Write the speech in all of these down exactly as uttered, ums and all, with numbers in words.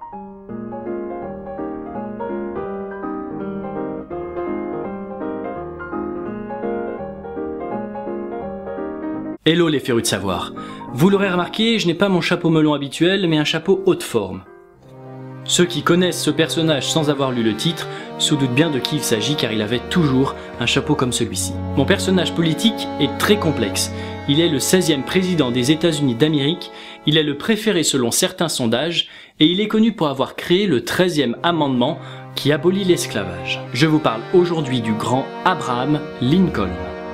Hello les férus de savoir. Vous l'aurez remarqué, je n'ai pas mon chapeau melon habituel, mais un chapeau haute forme. Ceux qui connaissent ce personnage sans avoir lu le titre se doutent bien de qui il s'agit car il avait toujours un chapeau comme celui-ci. Mon personnage politique est très complexe. Il est le seizième président des États-Unis d'Amérique, il est le préféré selon certains sondages et il est connu pour avoir créé le treizième amendement qui abolit l'esclavage. Je vous parle aujourd'hui du grand Abraham Lincoln.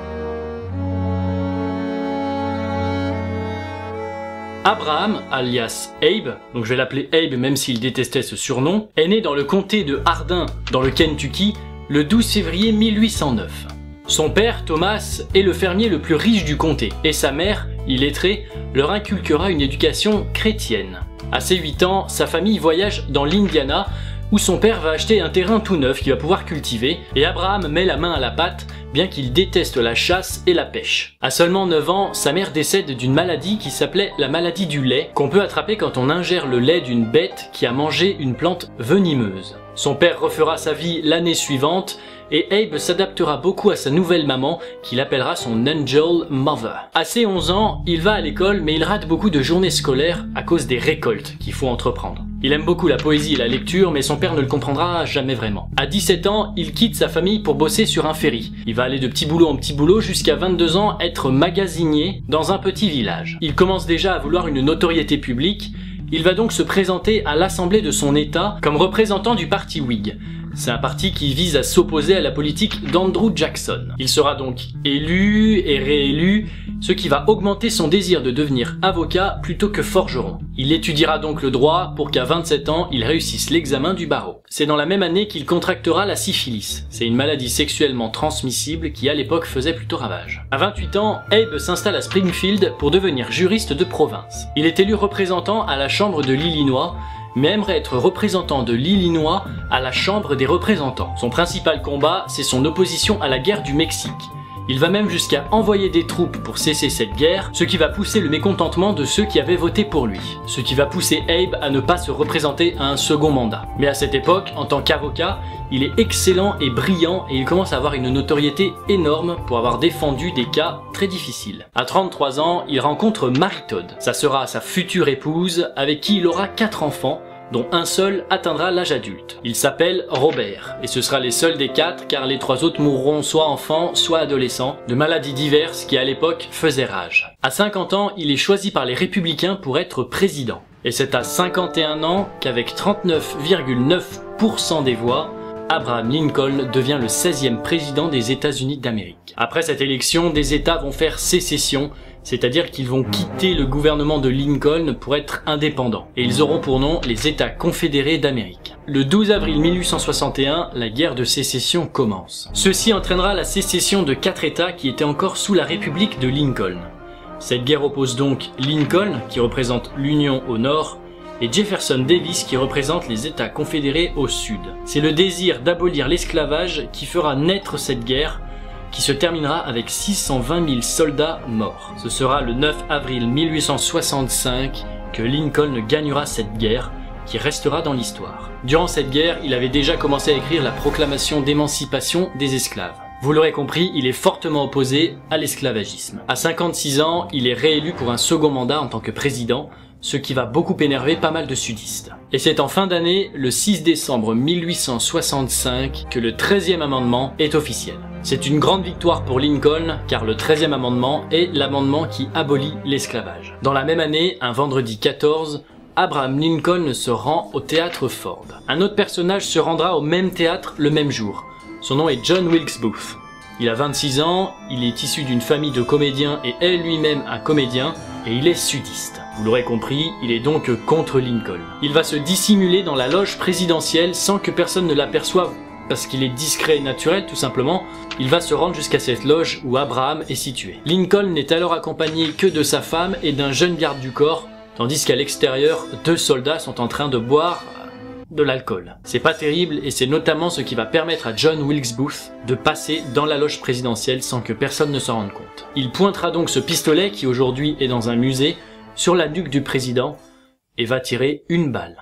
Abraham, alias Abe, donc je vais l'appeler Abe même s'il détestait ce surnom, est né dans le comté de Hardin, dans le Kentucky, le douze février mille huit cent neuf. Son père, Thomas, est le fermier le plus riche du comté, et sa mère, illettrée, leur inculquera une éducation chrétienne. À ses huit ans, sa famille voyage dans l'Indiana, où son père va acheter un terrain tout neuf qu'il va pouvoir cultiver, et Abraham met la main à la pâte, bien qu'il déteste la chasse et la pêche. À seulement neuf ans, sa mère décède d'une maladie qui s'appelait la maladie du lait, qu'on peut attraper quand on ingère le lait d'une bête qui a mangé une plante venimeuse. Son père refera sa vie l'année suivante, et Abe s'adaptera beaucoup à sa nouvelle maman, qu'il appellera son Angel Mother. À ses onze ans, il va à l'école, mais il rate beaucoup de journées scolaires à cause des récoltes qu'il faut entreprendre. Il aime beaucoup la poésie et la lecture, mais son père ne le comprendra jamais vraiment. À dix-sept ans, il quitte sa famille pour bosser sur un ferry. Il va aller de petit boulot en petit boulot jusqu'à vingt-deux ans être magasinier dans un petit village. Il commence déjà à vouloir une notoriété publique. Il va donc se présenter à l'assemblée de son état comme représentant du parti Whig. C'est un parti qui vise à s'opposer à la politique d'Andrew Jackson. Il sera donc élu et réélu, ce qui va augmenter son désir de devenir avocat plutôt que forgeron. Il étudiera donc le droit pour qu'à vingt-sept ans, il réussisse l'examen du barreau. C'est dans la même année qu'il contractera la syphilis. C'est une maladie sexuellement transmissible qui à l'époque faisait plutôt ravage. À vingt-huit ans, Abe s'installe à Springfield pour devenir juriste de province. Il est élu représentant à la Chambre de l'Illinois, mais aimerait être représentant de l'Illinois à la Chambre des représentants. Son principal combat, c'est son opposition à la guerre du Mexique. Il va même jusqu'à envoyer des troupes pour cesser cette guerre, ce qui va pousser le mécontentement de ceux qui avaient voté pour lui. Ce qui va pousser Abe à ne pas se représenter à un second mandat. Mais à cette époque, en tant qu'avocat, il est excellent et brillant et il commence à avoir une notoriété énorme pour avoir défendu des cas très difficiles. À trente-trois ans, il rencontre Mary Todd. Ça sera sa future épouse avec qui il aura quatre enfants, dont un seul atteindra l'âge adulte. Il s'appelle Robert, et ce sera les seuls des quatre car les trois autres mourront soit enfants, soit adolescents, de maladies diverses qui à l'époque faisaient rage. À cinquante ans, il est choisi par les républicains pour être président. Et c'est à cinquante et un ans qu'avec trente-neuf virgule neuf pour cent des voix, Abraham Lincoln devient le seizième président des États-Unis d'Amérique. Après cette élection, des États vont faire sécession, c'est-à-dire qu'ils vont quitter le gouvernement de Lincoln pour être indépendants. Et ils auront pour nom les États confédérés d'Amérique. Le douze avril mille huit cent soixante et un, la guerre de sécession commence. Ceci entraînera la sécession de quatre États qui étaient encore sous la République de Lincoln. Cette guerre oppose donc Lincoln, qui représente l'Union au nord, et Jefferson Davis qui représente les États confédérés au sud. C'est le désir d'abolir l'esclavage qui fera naître cette guerre, qui se terminera avec six cent vingt mille soldats morts. Ce sera le neuf avril mille huit cent soixante-cinq que Lincoln gagnera cette guerre, qui restera dans l'histoire. Durant cette guerre, il avait déjà commencé à écrire la proclamation d'émancipation des esclaves. Vous l'aurez compris, il est fortement opposé à l'esclavagisme. À cinquante-six ans, il est réélu pour un second mandat en tant que président, ce qui va beaucoup énerver pas mal de sudistes. Et c'est en fin d'année, le six décembre mille huit cent soixante-cinq, que le treizième amendement est officiel. C'est une grande victoire pour Lincoln, car le treizième amendement est l'amendement qui abolit l'esclavage. Dans la même année, un vendredi quatorze, Abraham Lincoln se rend au théâtre Ford. Un autre personnage se rendra au même théâtre le même jour. Son nom est John Wilkes Booth. Il a vingt-six ans, il est issu d'une famille de comédiens et est lui-même un comédien, et il est sudiste. Vous l'aurez compris, il est donc contre Lincoln. Il va se dissimuler dans la loge présidentielle sans que personne ne l'aperçoive, parce qu'il est discret et naturel tout simplement. Il va se rendre jusqu'à cette loge où Abraham est situé. Lincoln n'est alors accompagné que de sa femme et d'un jeune garde du corps, tandis qu'à l'extérieur, deux soldats sont en train de boire de l'alcool. C'est pas terrible et c'est notamment ce qui va permettre à John Wilkes Booth de passer dans la loge présidentielle sans que personne ne s'en rende compte. Il pointera donc ce pistolet qui aujourd'hui est dans un musée sur la nuque du président et va tirer une balle.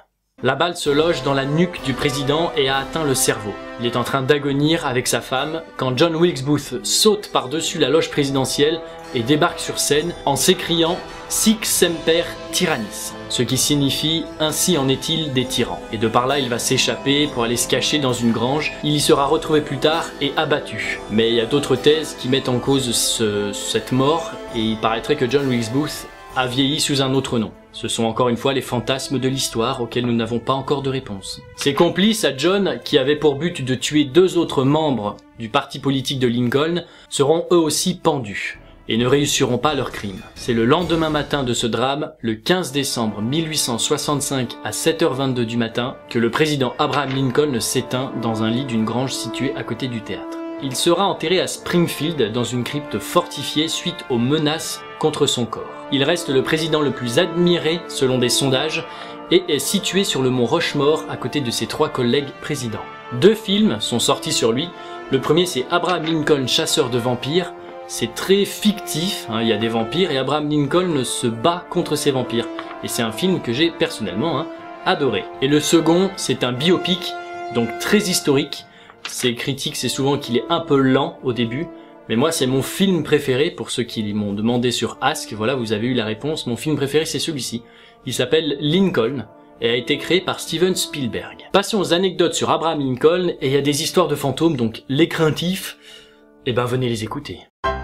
La balle se loge dans la nuque du président et a atteint le cerveau. Il est en train d'agonir avec sa femme quand John Wilkes Booth saute par-dessus la loge présidentielle et débarque sur scène en s'écriant « Sic semper tyrannis », ce qui signifie « Ainsi en est-il des tyrans ». Et de par là, il va s'échapper pour aller se cacher dans une grange. Il y sera retrouvé plus tard et abattu. Mais il y a d'autres thèses qui mettent en cause ce, cette mort et il paraîtrait que John Wilkes Booth a vieilli sous un autre nom. Ce sont encore une fois les fantasmes de l'histoire auxquels nous n'avons pas encore de réponse. Ses complices à John, qui avaient pour but de tuer deux autres membres du parti politique de Lincoln, seront eux aussi pendus et ne réussiront pas leur crime. C'est le lendemain matin de ce drame, le quinze décembre mille huit cent soixante-cinq à sept heures vingt-deux du matin, que le président Abraham Lincoln s'éteint dans un lit d'une grange située à côté du théâtre. Il sera enterré à Springfield dans une crypte fortifiée suite aux menaces contre son corps. Il reste le président le plus admiré selon des sondages et est situé sur le mont Rushmore à côté de ses trois collègues présidents. Deux films sont sortis sur lui. Le premier c'est Abraham Lincoln, chasseur de vampires. C'est très fictif, hein, il y a des vampires et Abraham Lincoln se bat contre ces vampires. Et c'est un film que j'ai personnellement hein, adoré. Et le second c'est un biopic, donc très historique. Ces critiques c'est souvent qu'il est un peu lent au début. Mais moi c'est mon film préféré, pour ceux qui m'ont demandé sur Ask, voilà vous avez eu la réponse, mon film préféré c'est celui-ci. Il s'appelle Lincoln et a été créé par Steven Spielberg. Passons aux anecdotes sur Abraham Lincoln et il y a des histoires de fantômes, donc les craintifs, eh ben venez les écouter.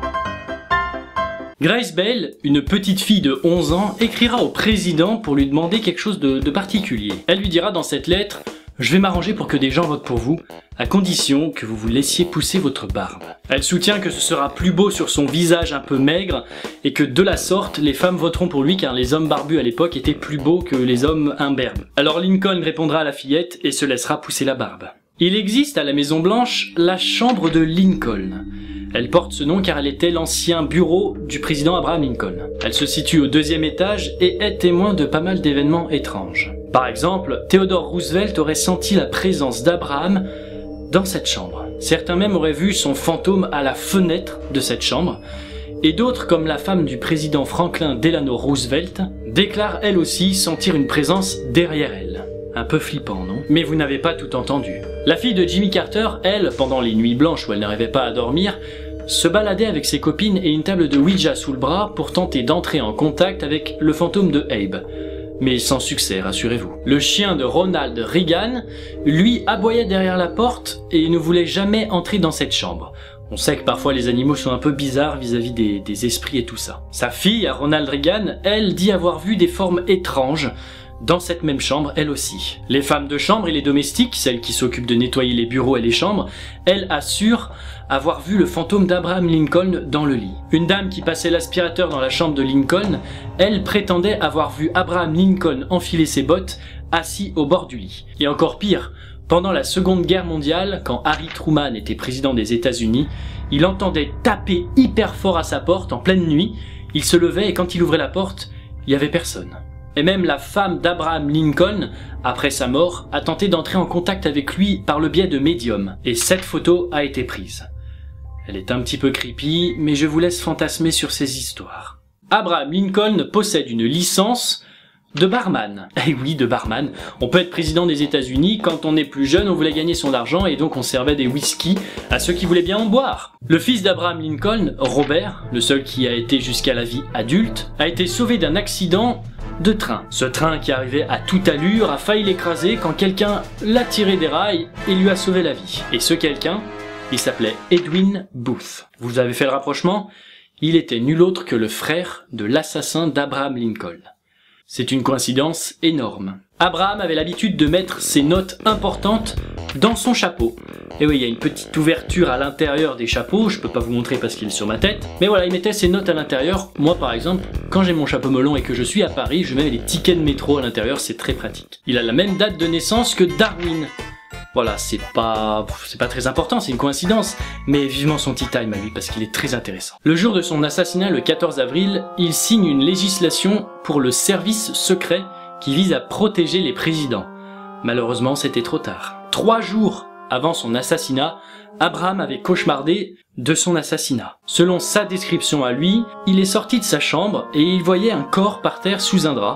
Grace Bell, une petite fille de onze ans, écrira au président pour lui demander quelque chose de, de particulier. Elle lui dira dans cette lettre: je vais m'arranger pour que des gens votent pour vous, à condition que vous vous laissiez pousser votre barbe. Elle soutient que ce sera plus beau sur son visage un peu maigre, et que de la sorte, les femmes voteront pour lui car les hommes barbus à l'époque étaient plus beaux que les hommes imberbes. Alors Lincoln répondra à la fillette et se laissera pousser la barbe. Il existe à la Maison Blanche la chambre de Lincoln. Elle porte ce nom car elle était l'ancien bureau du président Abraham Lincoln. Elle se situe au deuxième étage et est témoin de pas mal d'événements étranges. Par exemple, Theodore Roosevelt aurait senti la présence d'Abraham dans cette chambre. Certains même auraient vu son fantôme à la fenêtre de cette chambre, et d'autres, comme la femme du président Franklin Delano Roosevelt, déclarent elle aussi sentir une présence derrière elle. Un peu flippant, non? Mais vous n'avez pas tout entendu. La fille de Jimmy Carter, elle, pendant les nuits blanches où elle n'arrivait pas à dormir, se baladait avec ses copines et une table de Ouija sous le bras pour tenter d'entrer en contact avec le fantôme de Abe. Mais sans succès, rassurez-vous. Le chien de Ronald Reagan, lui, aboyait derrière la porte et ne voulait jamais entrer dans cette chambre. On sait que parfois les animaux sont un peu bizarres vis-à-vis des, des esprits et tout ça. Sa fille, à Ronald Reagan, elle dit avoir vu des formes étranges dans cette même chambre, elle aussi. Les femmes de chambre et les domestiques, celles qui s'occupent de nettoyer les bureaux et les chambres, elles assurent avoir vu le fantôme d'Abraham Lincoln dans le lit. Une dame qui passait l'aspirateur dans la chambre de Lincoln, elle prétendait avoir vu Abraham Lincoln enfiler ses bottes, assis au bord du lit. Et encore pire, pendant la Seconde Guerre mondiale, quand Harry Truman était président des États-Unis, il entendait taper hyper fort à sa porte en pleine nuit, il se levait et quand il ouvrait la porte, il y avait personne. Et même la femme d'Abraham Lincoln, après sa mort, a tenté d'entrer en contact avec lui par le biais de médiums. Et cette photo a été prise. Elle est un petit peu creepy, mais je vous laisse fantasmer sur ces histoires. Abraham Lincoln possède une licence de barman. Eh oui, de barman. On peut être président des États-Unis, quand on est plus jeune, on voulait gagner son argent et donc on servait des whisky à ceux qui voulaient bien en boire. Le fils d'Abraham Lincoln, Robert, le seul qui a été jusqu'à la vie adulte, a été sauvé d'un accident de train. Ce train qui arrivait à toute allure a failli l'écraser quand quelqu'un l'a tiré des rails et lui a sauvé la vie. Et ce quelqu'un, il s'appelait Edwin Booth. Vous avez fait le rapprochement? Il était nul autre que le frère de l'assassin d'Abraham Lincoln. C'est une coïncidence énorme. Abraham avait l'habitude de mettre ses notes importantes dans son chapeau. Et oui, il y a une petite ouverture à l'intérieur des chapeaux, je peux pas vous montrer parce qu'il est sur ma tête. Mais voilà, il mettait ses notes à l'intérieur. Moi par exemple, quand j'ai mon chapeau melon et que je suis à Paris, je mets les tickets de métro à l'intérieur, c'est très pratique. Il a la même date de naissance que Darwin. Voilà, c'est pas, c'est pas très important, c'est une coïncidence, mais vivement son tea time à lui parce qu'il est très intéressant. Le jour de son assassinat, le quatorze avril, il signe une législation pour le service secret qui vise à protéger les présidents. Malheureusement, c'était trop tard. Trois jours avant son assassinat, Abraham avait cauchemardé de son assassinat. Selon sa description à lui, il est sorti de sa chambre et il voyait un corps par terre sous un drap,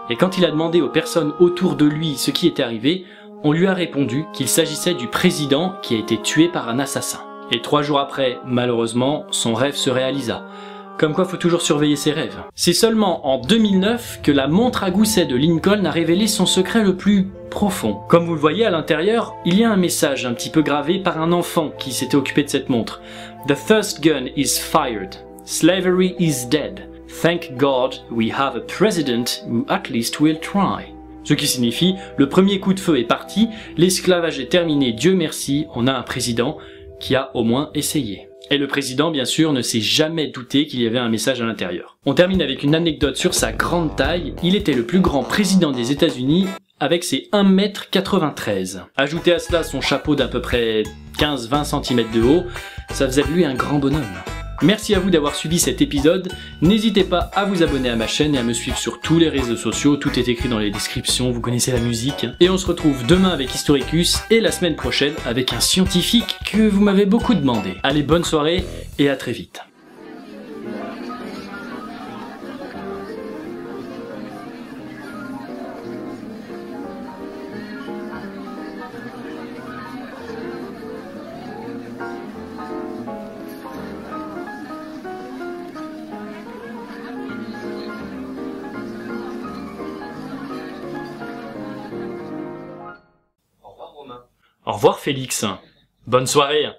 Et quand il a demandé aux personnes autour de lui ce qui était arrivé, on lui a répondu qu'il s'agissait du président qui a été tué par un assassin. Et trois jours après, malheureusement, son rêve se réalisa. Comme quoi, faut toujours surveiller ses rêves. C'est seulement en deux mille neuf que la montre à gousset de Lincoln a révélé son secret le plus profond. Comme vous le voyez à l'intérieur, il y a un message un petit peu gravé par un enfant qui s'était occupé de cette montre. The first gun is fired. Slavery is dead. Thank God we have a president who at least will try. Ce qui signifie, le premier coup de feu est parti, l'esclavage est terminé, Dieu merci, on a un président qui a au moins essayé. Et le président, bien sûr, ne s'est jamais douté qu'il y avait un message à l'intérieur. On termine avec une anecdote sur sa grande taille. Il était le plus grand président des États-Unis avec ses un mètre quatre-vingt-treize. Ajoutez à cela son chapeau d'à peu près quinze à vingt centimètres de haut, ça faisait de lui un grand bonhomme. Merci à vous d'avoir suivi cet épisode, n'hésitez pas à vous abonner à ma chaîne et à me suivre sur tous les réseaux sociaux, tout est écrit dans les descriptions, vous connaissez la musique. Et on se retrouve demain avec Historicus et la semaine prochaine avec un scientifique que vous m'avez beaucoup demandé. Allez, bonne soirée et à très vite. Au revoir Félix. Bonne soirée.